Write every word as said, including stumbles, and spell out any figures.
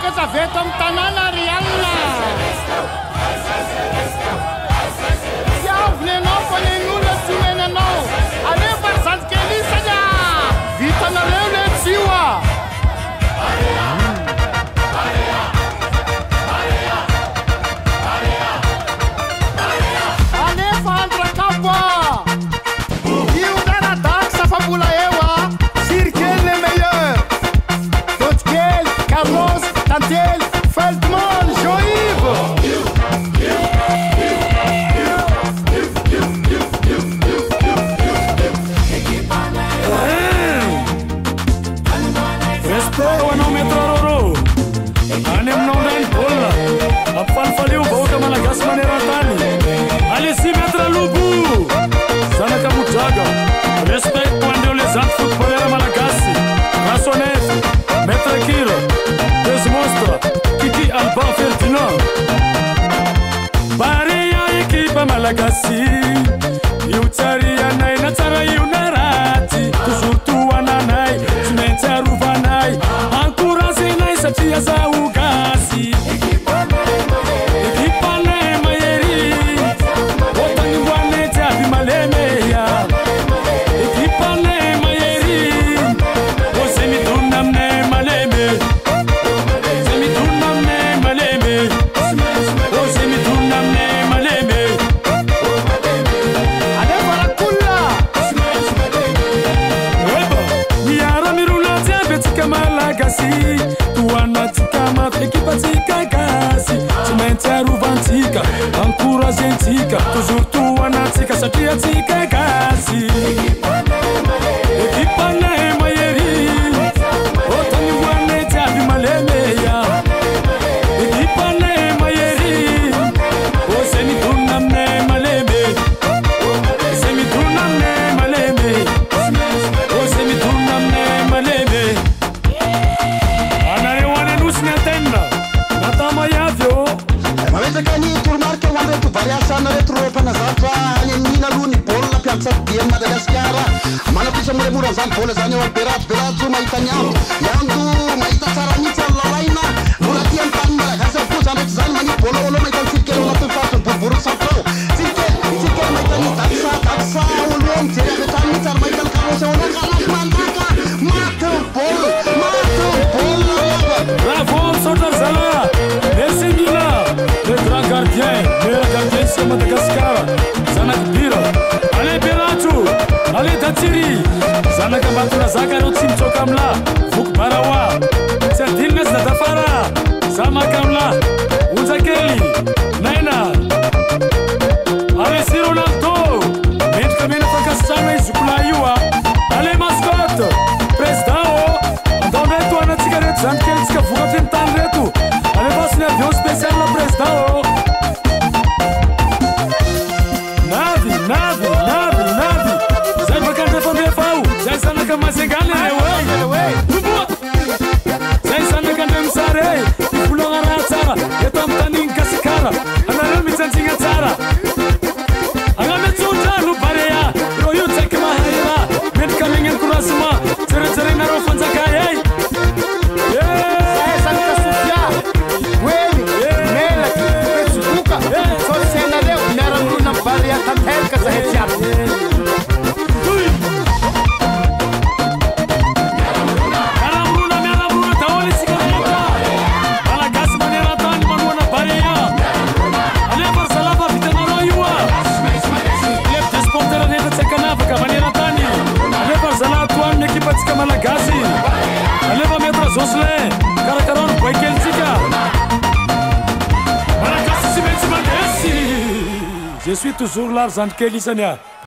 veto amin'ny tanàna Rialina. Fiaviny ianao fa ny olona tsy omena anao. Alefa ry zandrikely isany a. Vitanareo le tsioa. Alefa andrakabo a. Io ndara-daky safa-bola eo a. Sirikely le meilleur. Dottikely, Carlos, Tantely, Feldman, Jean-Yves. Respeito anao metrororo. Any aminao ndray ny baolina. Ampifalifalio vahoaka malagasy maneran-tany. Allez-y maître Lobo. Zanaka Mojaga. Respect ho andreo le zanty footballeur malagasy. Rassonef, Maître Kir, Deux Monstres, Kiki Alban Ferdinand. Barea ekipa malagasy. Io tsary anay na tsara io na ratsy. Toujours toananay, tsy maintsy arovanay. Encouragenay satria azaho gasy. Ekipanay mahery. Otanimboanay jiaby malemeya. Ekipanay mahery. Ose midonna aminay maleme. Ose midonna aminay maleme. Ose midonna aminay maleme. Alefa rakolla. Eba, miara mirona jiaby atsika malagasy. Toanatsika mafy ekipatsika gasy. Tsy maintsy arovantsika, encouragentsika. Toujours toanatsika satria atsika gasy. Ekipanay mahery. Otanimboanay jiaby malemeya. Ekipanay mahery. Ose midonna aminay maleme. Ose midonna aminay maleme. Ose midonna aminay maleme. Anareo any anosiny antenne. Natama iavy eo. Mametraka ny toromarika ho an'ireto variasana reto ro mpanazatra any amin'iny aloha ny baolina mpiantsy dian'i Madagasikara. Manapisy moramora zany baolina zany eo Berat Berat mahita ny ando. Ny ando mahita tsara mihitsy any lalaina. Mbola tia ny tany malagasy avokoa zany reto zany magnio baolina olo mahita ny tsirikely anatin'ny faritra boribory satrao. Tsirikely, tsirikely mahita ny daksa, daksa olo mijery avy tany mihitsy ary mahita ny karosy olo kalaky mandaka. Maty ny baolina, maty ny baolina rehefa. Bravo, Sotar Zala. Merci Nina, le grand gardien, meilleur gardien ici à Madagascar. Zanak Bira, allez Beratou, allez Datsiri. Zanak Abatura Zakaro Tim Chokamla, Fuk Barawa, Serdilnes Natafara, Samakamla, Uzakeli, Naina. Allez si Ronaldo, Met Kamena Fakasana et Zukulayua. Allez mascotte, Prestao, Antoneto Anatsigaret Zankelska Fugatin Tanretu. Allez passe un avion spécial la Prestao. Navi, Navi, Navi, Navi. Sai pra cantar família Fau. Sai sana kama segane we. Bubu. Sai sana cantar msare. Pulonga ratsara. Etam tanin kasikara. Anara mitsansinga tsara. Angame tsuta lu barea. Royu tsakma hayra. Met kamingen kurasma. Tsere tsere naro fanzakaya. Sai sana Sofia. Weli, Mela, Petsuka. Só cena leu, mera luna varia tantelka za hetiat. Malagasy, allez va mettre Zoslin, Karakaron, Boykeltika. Malagasy, c'est Malagasy. Je suis toujours là, Zandkeli Sania.